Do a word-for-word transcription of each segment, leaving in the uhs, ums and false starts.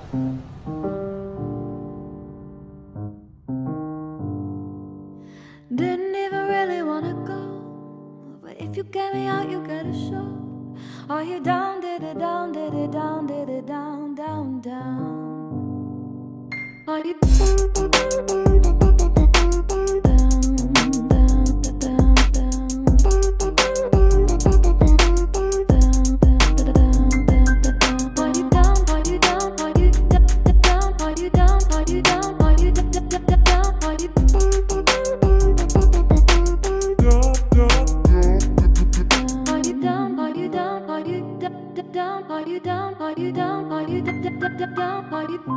Didn't even really wanna go, but if you get me out, you get a show. Are you down, did it down, did it down, did it down, down, down? Are you down, down, down, down, are you down, are you down, are you down, down, are you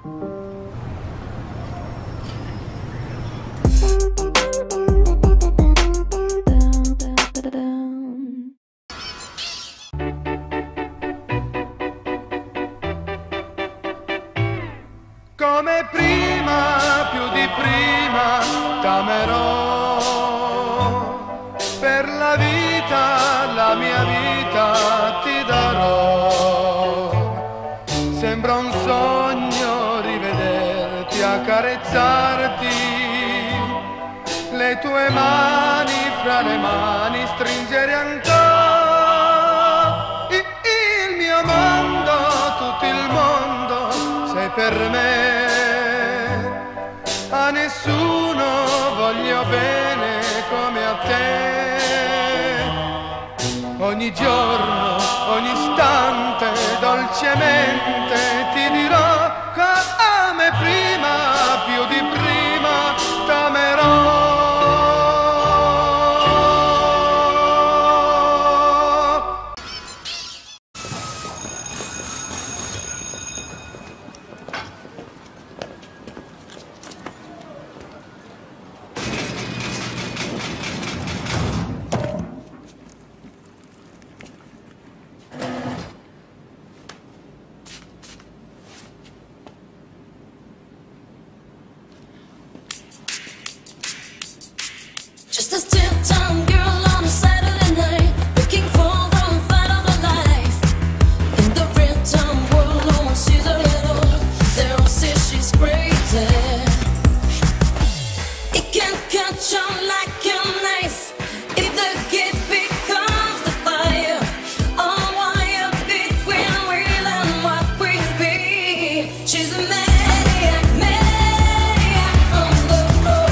come prima, più di prima, t'amerò per la vita, la mia vita ti darò. Sembra un sogno rivederti, accarezzarti, le tue mani fra le mani stringere ancora. Il mio mondo, tutto il mondo sei per me. A nessuno voglio bene come a te. Ogni giorno, ogni istante, dolcemente ti dirò come prima, più di prima, t'amerò. Just a still-time girl on a Saturday night, looking for the fight of her life. In the real-time world, no one sees her at all. They all say she's crazy. It can catch on like a knife if the kid becomes the fire. A wire between real and what will be. She's a maniac, maniac on the floor.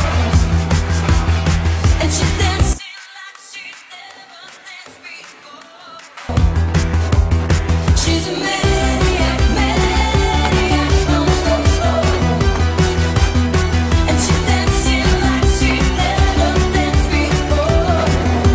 And she's dancing like she's never danced before. She's a maniac, maniac on the floor. And she's dancing like she's never danced before.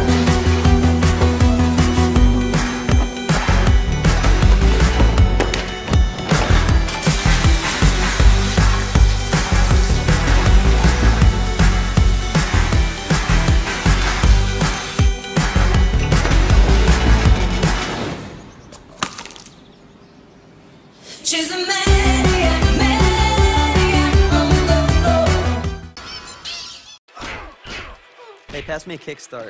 She's a maniac, maniac on the floor. Hey, pass me a kickstart.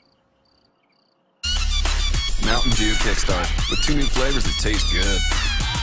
Mountain Dew Kickstart with two new flavors that taste good.